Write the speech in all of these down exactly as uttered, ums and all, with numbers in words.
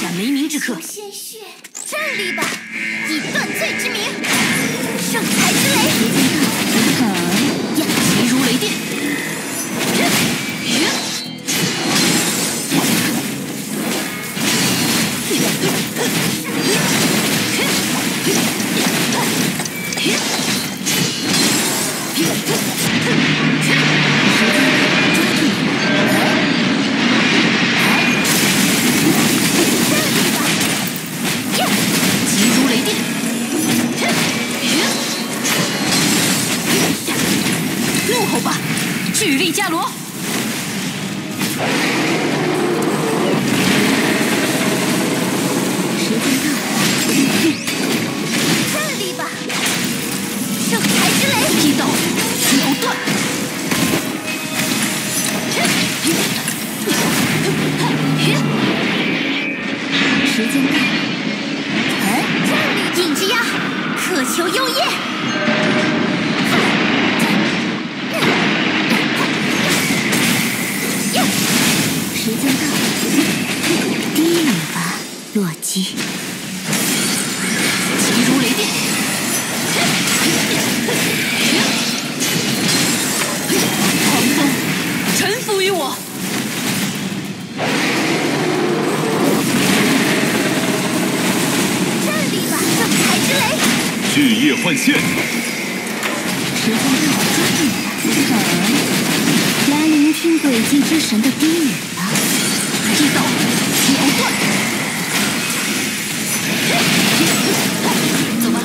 斩没名之客。 鲜血，这里吧，以断罪之名，圣裁之雷。 呀，急如雷电。巨力伽罗， 时间到，这里吧，圣裁之雷， 一刀秒断。 时间到，哎，这里影之鸦，渴求幽夜。时间到，低语吧，洛基。 急如雷电，狂风臣服于我。 这里吧，圣裁之雷。 巨夜幻现。 时间到，抓住我。来聆听轨迹之神的低语。 一刀秒断，走吧。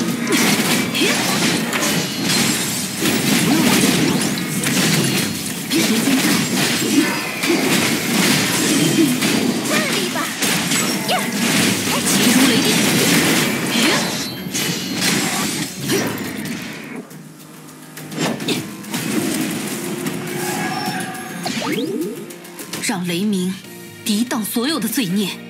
时间到，这里吧。呀， 急如雷电。让雷鸣抵挡所有的罪孽。